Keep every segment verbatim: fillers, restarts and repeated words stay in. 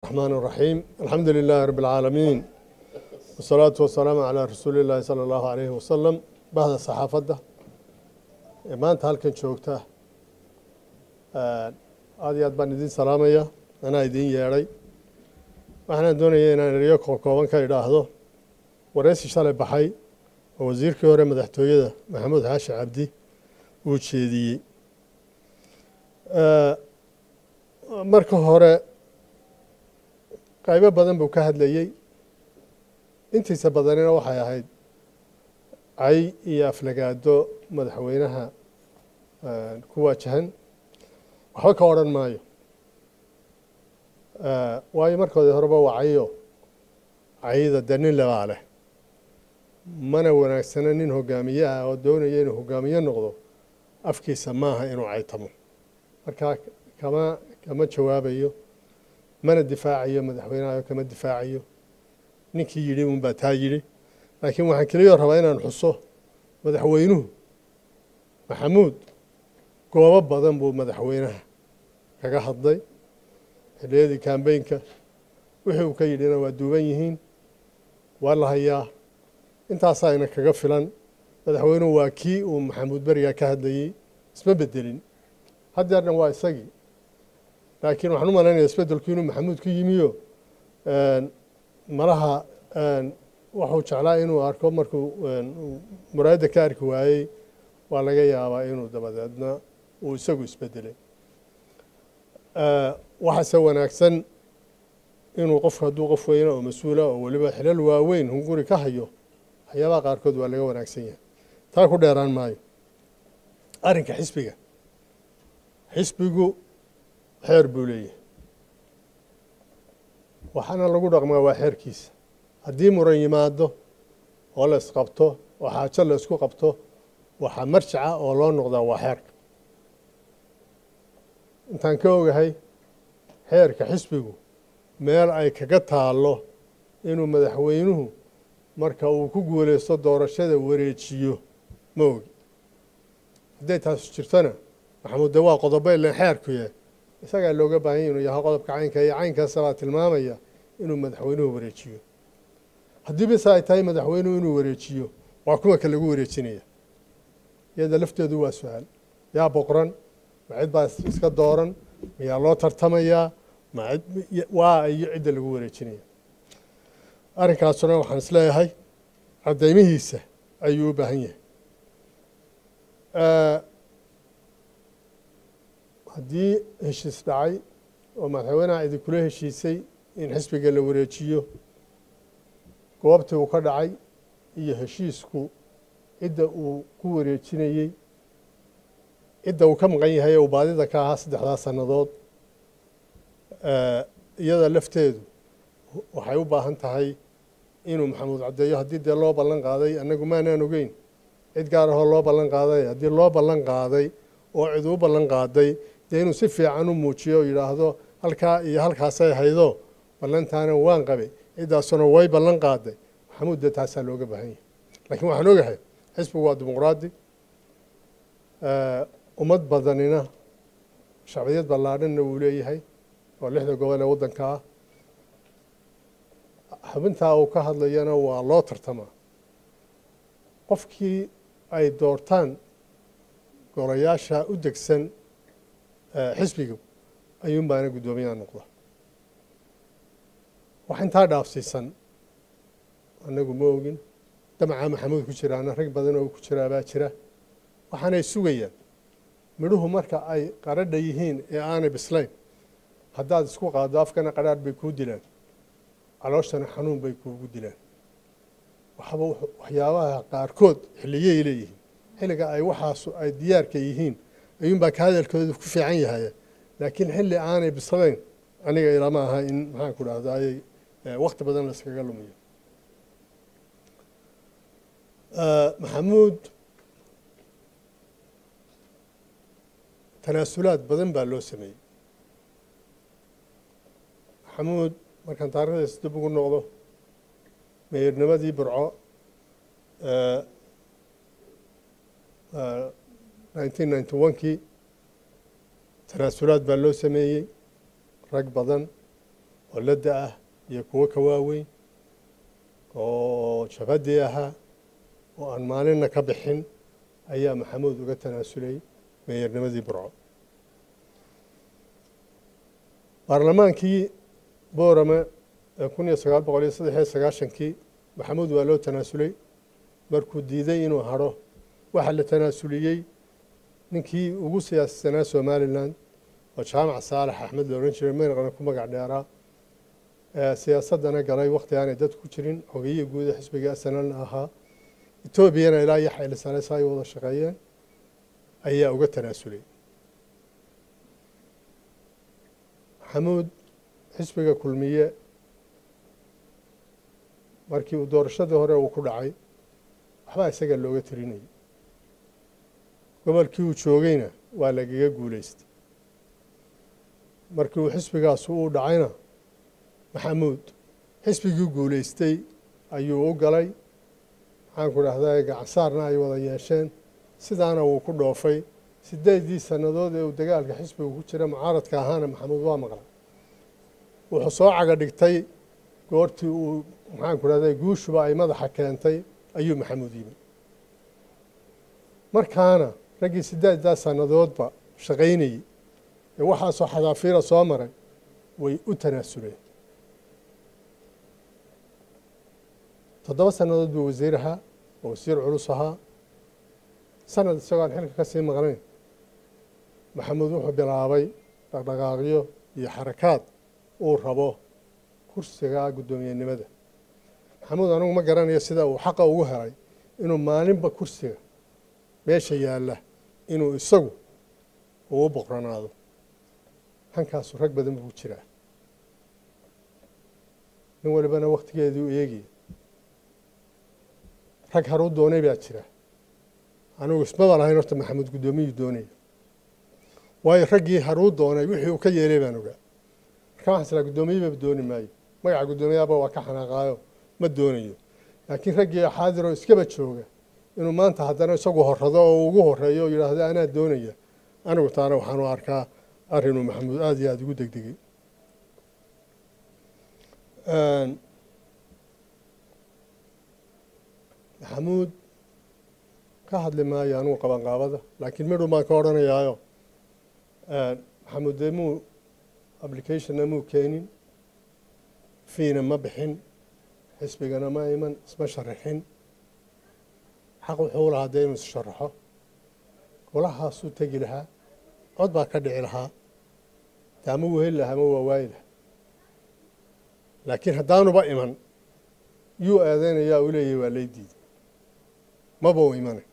الرحمن الرحيم الحمد لله رب العالمين والصلاة والسلام على رسول الله صلى الله عليه وسلم. بعد الصحافة ما أنت هالكن شوكته هذه أدبان دين سلامية أنا دين ياري وإحنا دوني أن نريك وكوان كيدا هذا ورئيس شال بحي ووزير كورة مدحتوية محمود هاشم عبدي وشيدي مركو هورا qaybo badan buu ka hadlayay intiisa badanina waxay ahayd ay iyo aflagaado madaxweynaha ku waajahan waxba ka odhan maayo waayo markoodii horeba wacayo cayda danin labaa leh mana wanaagsana nin hogaamiye ah oo doonaya inuu hogaamiye noqdo afkiisa maaha inuu caytamo markaa kama kama jawaabayo mana difaacayo madaxweynaha kama difaacayo ninkii yidhi un baa taa yidhi laakiin waxaan keliya rabaa inaan xuso madaxweynuhu maxamuud goobo badan buu madaxweynaha kaga hadlay xilliyadii kambeynka wixii uu ka yidhina waa duuban yihiin waa la hayaa intaasaa ina kaga filan madaxweynuhu waa kii uu maxamuud berigaa ka hadlayey isma bedelin haddeer dhan waa isagii laakiin waxaan u malaynaya isbedelku inuu maxamuud ku yimiyo malaha wuxuu jeclaa inuu arko markuu muraayadda ka arki waayey waa laga yaabaa inuu dabadeedna uu isagu isbedelay waxaase wanaagsan inuu qofku hadduu qof weyna oo mas-uula oo weliba xilal waaweyn hunguri ka hayo waxyaabaha qaarkood waa laga wanaagsan yahay taa ku dheeraan maayo arrinka xisbiga xisbigu xeer buu leeyahay waxaana lagu dhaqmaa waa xeerkiisa haddii muran yimaado oo la isqabto oo xaajo la isku qabto waxaa marjaca oo loo noqdaa waa xeerka intaan ka ogahay xeerka xisbigu meel ay kaga taallo inuu madaxweynuhu marka uu ku guulaysto doorashada wareejiyo ma ogi hadday taas jirtona maxamuud de waa qodobo ilan xeerku yahay isagaa looga baahanya inuu yahay qodobka caynka iyo caynkaasa baa tilmaamaya inuu madaxweynuhu wareejiyo haddii bise ay tahay madaxweynuhu inuu wareejiyo waa kuwa ka lagu wareejinaya iyada lafteedu waa su-aal yaa boqran ma cid baa iska dooran mayaa loo tartamayaa ma waa iyo cidda lagu wareejinaya arrinkaasuna waxaan isleeyahay caddaymihiisa ayuu u baahan yahay haddii heshiis dhacay oo madaxweynaha idinkula heshiisay in xisbiga la wareejiyo goobtii uu ka dhacay iyo heshiisku cidda uu ku wareejinayey cidda uu ka maqan yahay ee uu baadida ka ahaa saddexdaa sannadood iyada lafteedu waxay u baahan tahay inuu maxamuud caddeeyo haddii dee loo ballan qaaday annagu maanaan ogeyn cid gaar ahoo loo ballan qaaday haddii loo ballan qaaday oo cid u ballan qaaday dee inuu si fiican u muujiyo oo yidhaahdo halkaa iyo halkaasay haydo ballantaana waan qabay ciddaasuna way ballan qaaday maxamuud dee taasaa looga baahan yahay laakiin waxaan ogahay xisbigu waa dimuqraadi ummad badanina shacbiyad ballaadhanna wuu leeyahay oo lixda gobol ee waddanka ah xubintaa uu ka hadlayana waa loo tartamaa qofkii ay doortaan golayaasha u degsan xisbiga ayuun baana guddoomiyaha noqda wax intaa dhaafsiisan annagu ma ogin damacaa maxamuud ku jiraana rag badan oo ku jiraa baa jira waxaanay sugayaan midhuhu marka ay qaradha yihiin ee aanay bislayn haddaad isku qaaddo afkana qadhaadh bay kuu dilaan calooshana xanuun bay kuugu dilaan waxba waxyaabaha qaarkood xilliyay leeyihiin xilliga ay waxaasu ay diyaarka yihiin ayuunbaa ka hadalkooda ku fiican yahay laakiin xilli aanay bislayn aniga ilama aha in maxaan ku dhahdaayey wakti badan la iskaga lumiyo maxamuud tanaasulaad badan baa loo sameeyey maxamuud markaan taarikhdaas dib ugu noqdo meernimadii burco nineteen ninety one kii tanaasulaad baa loo sameeyey rag badan oo la da-ah iyo kuwo ka waaweyn oo jabhaddii ahaa oo aan maalinna ka bixin ayaa maxamuud uga tanaasulay meeyarnimadii burco baarlamaankii boorame ee kun iyo sagaal boqol iyo saddex iyo sagaashankii maxamuud waa loo tanaasulay markuu diiday inuu hadho waxaa la tanaasuliyey ninkii ugu siyaasisanaa somalilan oo jaamac saalax axmed la odhan jiray meynaqana ku magac dheeraa siyaasaddana galay wakhti aanay dadku ku jirin xogiyihii guud ee xisbiga asanalna ahaa etoobiyana ilaa iyo xayli saleysa ay wada shaqeeyeen ayaa uga tanaasulay maxamuud xisbiga kulmiye markii uu doorashadii hore uu ku dhacay waxbaa isaga looga tirinayay gobolkii uu joogayna waa lagaga guulaystay markii uu xisbigaasu uu dhacayna maxamuud xisbigii guulaystay ayuu u galay maxaanku dhahdaa gacansaarna ay wada yeesheen sidaana wuu ku dhoofay sideedii sannadood ee uu dagaalka xisbiga ku jira mucaaradka ahaana maxamuud waa maqlay wuxuu soo caga dhigtay goortii uu maxaanku dhahdaa guushuba ay madaxa keentay ayuu maxamuud yimi markaana raggii sideeddaa sannadoodba shaqaynayey ee waxaasoo xadaafiira soo maray way u tanaasuleen toddoba sannadood buu wasiir ahaa oo wasiir culus ahaa sanad isagoo aan xilka ka sii maqnayn maxamuud wuxuu bilaabay dhaqdhaqaaqyo iyo xarakaad uu rabo kursiga guddoomiyenimada maxamuud anigu ma garanayo sida uu xaqa ugu helay inuu maalinba kursiga meesha yaalla inuu isagu ugu boqranaado hankaasu rag badan buu jiraa nin walibana wakhtigeeduu eegaya rag haruu doonay baa jira anigu ismaba lahayn horta maxamuud guddoomiyuu doonaya waayo raggii haruu doonay wixii uu ka yeelay baan ogaa marka waxaan islaa guddoomiyeba dooni maayo magaca guddoomiyaaba waa ka xanaaqaayo ma doonayo laakiin raggii xaadiroo iskaba jooga inuu maanta haddana isagu horrado oo ugu horreeyo oo yidhaahdo anaa doonaya anigu taana waxaanu arkaa arrinuu maxamuud aada iyo aada ugu degdegay maxamuud ka hadli maayo anugu qabanqaabada laakiin midhun baan ka odhanayaayo maxamuud dee muu applicationna muu keenin fiina ma bixin xisbigana ma iman isma sharaxin xaq wuxuu lahaa dee inuu issharaxo golahaasuu tegi lahaa cod baa ka dhici lahaa de ama wuu heli lahaa ama waa waayi lahaa laakiin haddaanuba iman yuu aadeynayaa uu leeyahy waa lay diiday maba u imanay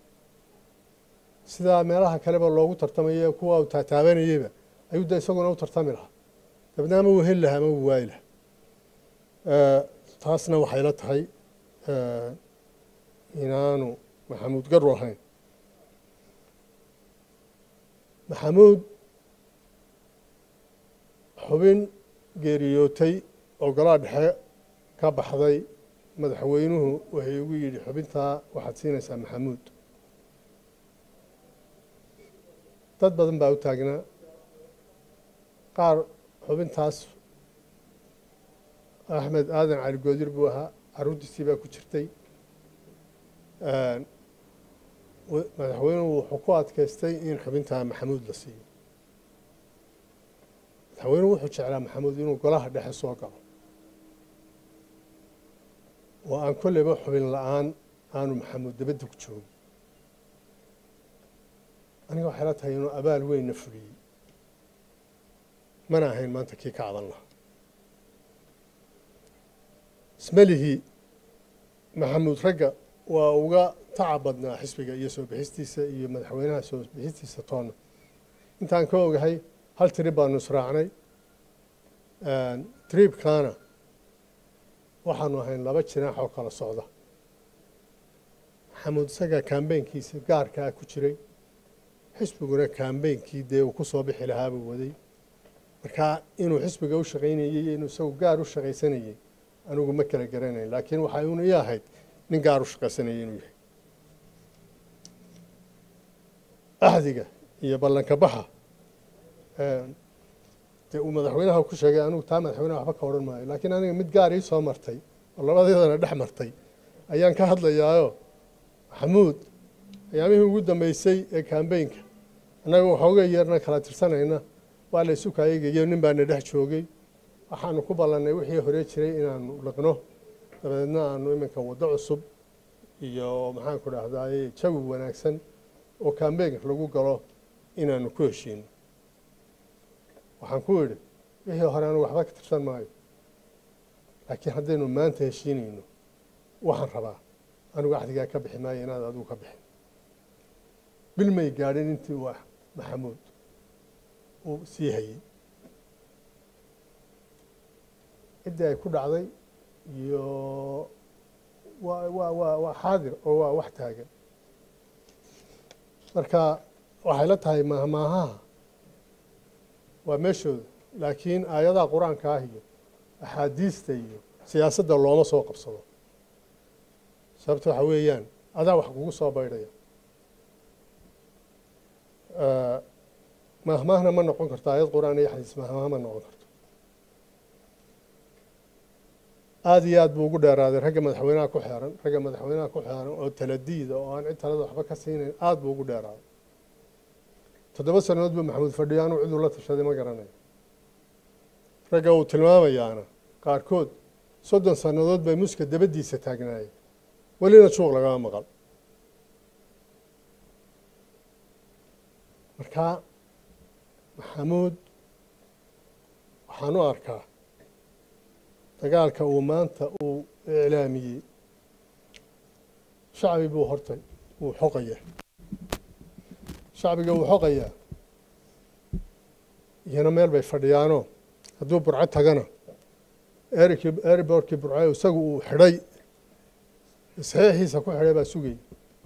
sidaa meelaha kaleba loogu tartamaye kuwa uu taataabanayeyba ayuu de isaguna u tartami lahaa dabna ama wuu heli lahaa ama wuu waayi lahaa taasna waxay la tahay inaanu maxamuud garu ahayn maxamuud xubin geeriyootay oo golaa dhexe ka baxday madaxweynuhu waxay ugu yidhi xubintaa waxaad siinaysaa maxamuud dad badan baa u taagnaa qaar xubintaas axmed aadan cali goodir buu ahaa caruurtiisii baa ku jirtay madaxweynuhu wuxuu ku adkaystay in xubintaa maxamuud la siiyo madaxweynuhu wuxuu jeclaa maxamuud inuu golaha dhexe soo galo oo aan kolleyba xubin la-aan aanu maxamuud dabadda ku joogin aniga waxay la tahay inuu abaal weynna fuliyey mana ahayn maanta kii ka cadan lahaa ismalihii maxamuud ragga waa uga tacab badnaa xisbiga iyo soo bixistiisa iyo madaxweynaha soo bixistiisa toonna intaan ka ogahay hal trib baanu israacnay tribkaana waxaanu ahayn laba jinaax oo kala socda maxamuud isagaa kambeynkiisa gaarkaa ku jiray xisbiguna kaambeynkii dee uu ku soo bixi lahaabuu waday markaa inuu xisbiga u shaqaynayey iyo inuu isagu gaar u shaqaysanayey anigu ma kala garanayn laakiin waxay una ii ahayd nin gaar u shaqaysanayay inuu yahay axdiga iyo ballanka baxa dee uu madaxweynaha ku sheegay anigu taa madaxweynaha waxba ka odhan maayo laakiin aniga mid gaar ii soo martay oo labadeedana dhex martay ayaan ka hadlayaayo maxamuud ayaamihii ugu dambeysay ee kambeynka annaga waxooga yeerna kala tirsanayna waa la isu kaayegayo nin baana dhex joogay waxaanu ku ballannay wixii hore jiray inaanu liqno dabadeedna aanu iminka waddo cusub iyo maxaanku dhahdaay jawi wanaagsan oo kambeynka lagu galo inaanu ku heshiino waxaan ku idhi wixii hore anigu waxba ka tirsan maayo laakiin haddaynu maanta heshiinayno waxaan rabaa anigu axdigaa ka bixi maayo inaad adigu ka bixin bil may gaadhin intii uu maxamuud uu sii hayey ciddii ay ku dhacday iyo waa waa waa waa xaadir oo waa wax taagan marka waxay la tahay mahmaahaha waa meeshooda laakiin aayadaha qur-aanka ah iyo axaadiista iyo siyaasadda looma soo qabsado sababta waxa weeyaan adaa wax kugu soo baydhaya mahmaahna ma noqon karto aayad qur-aan iyo xadiis mahmaah ma noqon karto aada iyo aad buu ugu dheeraaday ragga madaxweynaha ku xeeran ragga madaxweynaha ku xeeran oo taladiida oo aan cid talada waxba ka siinayn aada buu ugu dheeraaday toddoba sannadood buu maxamuud fadhiyo anuu ciduu la tashaday ma garanayo ragga uu tilmaamayaana qaarkood soddon sannadood bay muska dabaddiisa taagnaayeen welina juuq lagama maqal marka maxamuud waxaan u arkaa dagaalka uu maanta uu iclaamiyey shacbi buu hortay wuu xoqayaa shacbiga wuu xoqayaa iyana meel bay fadhiyaanoo hadduu burco tagana erikii eriborkii burco isagu uu xidhay saxiixiisa ku xidhay baa sugayay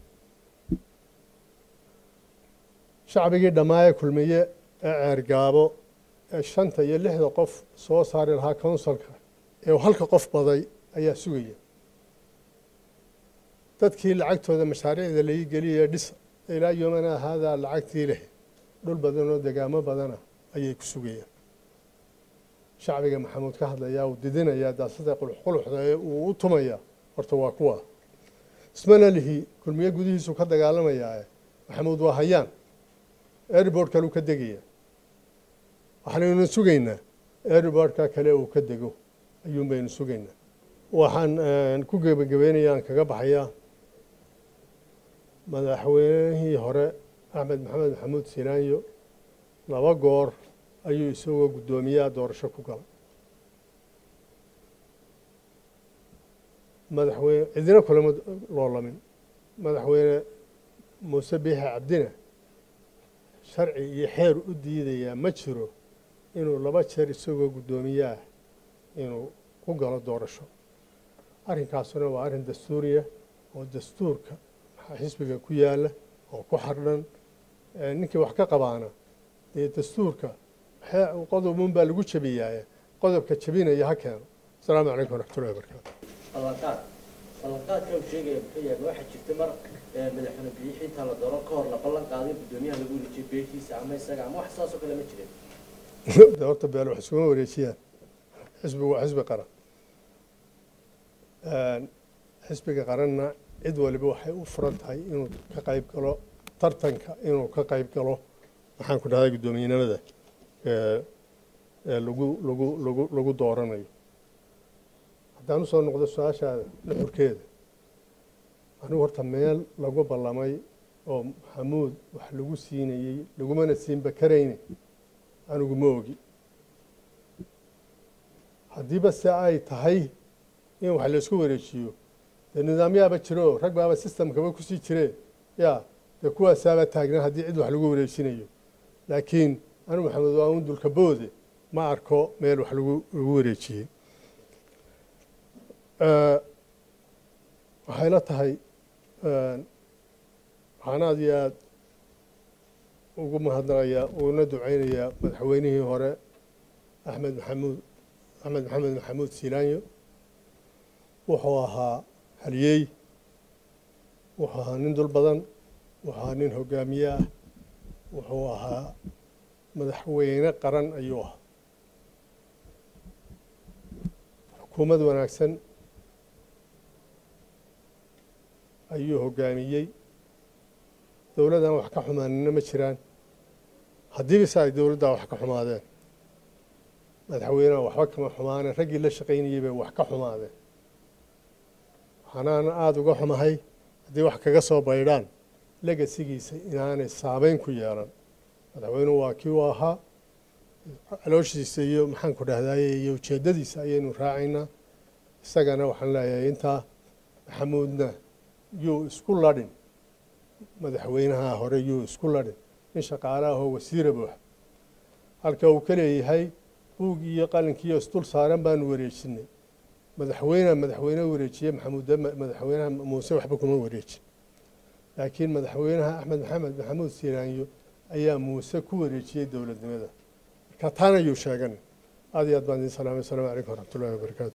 shacbigii dhammaaye kulmiye ee ceergaabo ee shanta iyo lixda qof soo saari lahaa counsilka ee halka qof baday ayaa sugaya dadkii lacagtooda mashaariicda laii geliyay dhisa ilaa yomanaa haadaa lacagtii leh dhul badan oo degaamo badana ayay ku sugayaan shacbiga maxamuud ka hadlayaa uu didinayaa daasada quluxquluxda ee uu u tumayaa horta waa kuwa ismana lihi kulmiye gudihiisu ka dagaalamayaa maxamuud waa hayaan airboort kale uu ka degaya waxaanaynu sugaynaa airboortka kale uu ka dego ayuun baynu sugaynaa waxaan ku gebagabeynayaan kaga baxayaa madaxweynihii hore axmed maxamed maxamuud siinaanyo laba goor ayuu isagoo guddoomiyaha doorasho ku galay madaxweyne cidina kulama loolamin madaxweyne muuse biixi cabdina sharci iyo xeer u diidayaa ma jiro inuu laba jeer isagoo guddoomiyaah inuu ku galo doorasho arrinkaasuna waa arrin dastuuriya oo dastuurka xisbiga ku yaala oo ku xardhan ninkii wax ka qabaana dee dastuurka qodobun baa lagu jabiyaa qodobka jabinaya ha keeno asalaamu calaykum waraxmatullahi wabarakaatu ballanqaad ballanqaadka uu sheegaya muxuu yahay waxaa jirta mar madaxweyne biixi intaan la dooran ka hor la ballan qaaday guddoomiyaha lagu wareejiyey beeshiisa ama isaga ama wax saasoo kale ma jirin de horta beel wax iskuma wareejiyaan xisbigu waa xisbi qaran xisbiga qaranna cid waliba waxay u furan tahay inuu ka qayb galo tartanka inuu ka qayb galo maxaan ku dhahday guddoomiyenimada lagu lagu lagu lagu dooranayo haddaan usoo noqdo su-aashaada nuxurkeeda anigu horta meel lagu ballamay oo maxamuud wax lagu siinayey lagumana siinba karayne anigu ma ogi haddiiba se ay tahay in wax laysku wareejiyo dee nidaamyaaba jiro rag baaba systemkaba kusii jire ya dee kuwaasaaba taagnaa haddii cid wax lagu wareejinayo laakiin anigu maxamed waa un dulka boode ma arko meel wax lagu lagu wareejiyey waxay la tahay waxaan aada iyo aada ugu mahadnaqayaa uguna duceynayaa madaxweynihii hore axmed maxamuud axmed maxamed maxamuud siinaanyo wuxuu ahaa haliyey wuxuu ahaa nin dul badan wuxuu ahaa nin hogaamiye ah wuxuu ahaa madaxweyne qaran ayuu ahaa xukuumad wanaagsan ayuu hoggaamiyey dowladdan wax ka xumaanina ma jiraan haddii bise ay dowladdaa wax ka xumaadeen madaxweynaha waxba kama xumaaneen raggii la shaqaynayey bay wax ka xumaadeen waxaanaana aada uga xumahay haddii wax kaga soo baydhaan legasigiisa inaanay saameyn ku yeelan madaxweynuhu waa kii u ahaa calooshiisa iyo maxaan ku dhahdaye iyo ujeeddadiisa ayaynu raacaynaa isagana waxaan leeyahay intaa maxamuudna yuu isku ladhin madaxweynaha hore yuu isku ladhin nin shaqaale ahoo wasiira buux halka uu ka leeyahay buugii iyo qalinkiiyo isdul saaran baanu wareejinay madaxweyne madaxweyne wareejiye maxamuud madaxweynaha muuse waxba kuma wareejin laakiin madaxweynaha axmed maxamed maxamuud siiraanyo ayaa muuse ku wareejiyey dowladnimada marka taana ayuu sheegan aad iyo aad baan idin salaamay asalaamu calaykum waraxmatullahi wabarakaatu